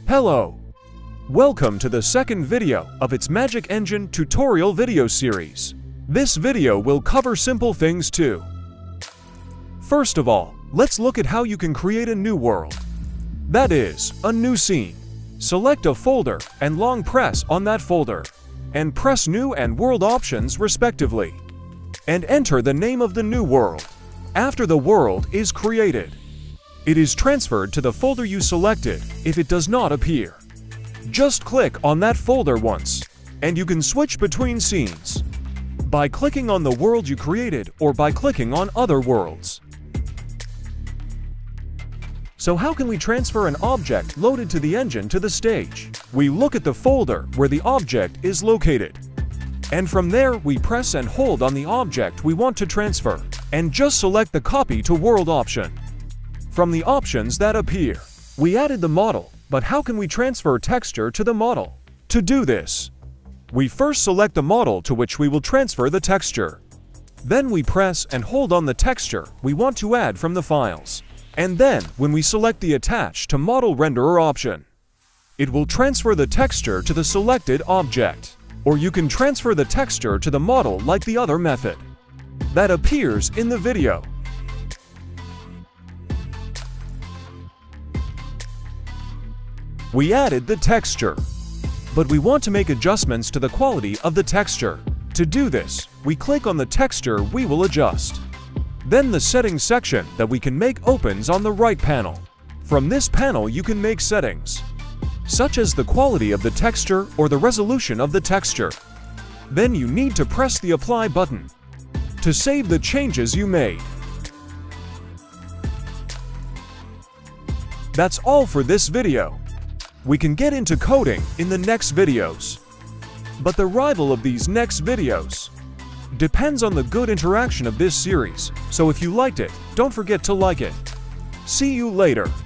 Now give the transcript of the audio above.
Hello! Welcome to the second video of its Magic Engine tutorial video series. This video will cover simple things too. First of all, let's look at how you can create a new world. That is, a new scene. Select a folder and long press on that folder, and press New and World options respectively. And enter the name of the new world. After the world is created, it is transferred to the folder you selected if it does not appear. Just click on that folder once, and you can switch between scenes by clicking on the world you created or by clicking on other worlds. So how can we transfer an object loaded to the engine to the stage? We look at the folder where the object is located. And from there, we press and hold on the object we want to transfer, and just select the Copy to World option. From the options that appear, we added the model, but how can we transfer texture to the model? To do this, we first select the model to which we will transfer the texture. Then we press and hold on the texture we want to add from the files. And then, when we select the Attach to Model Renderer option, it will transfer the texture to the selected object. Or you can transfer the texture to the model like the other method that appears in the video. We added the texture, but we want to make adjustments to the quality of the texture. To do this, we click on the texture we will adjust. Then the settings section that we can make opens on the right panel. From this panel you can make settings, such as the quality of the texture or the resolution of the texture. Then you need to press the Apply button to save the changes you made. That's all for this video. We can get into coding in the next videos. But the rival of these next videos depends on the good interaction of this series, so if you liked it, don't forget to like it. See you later.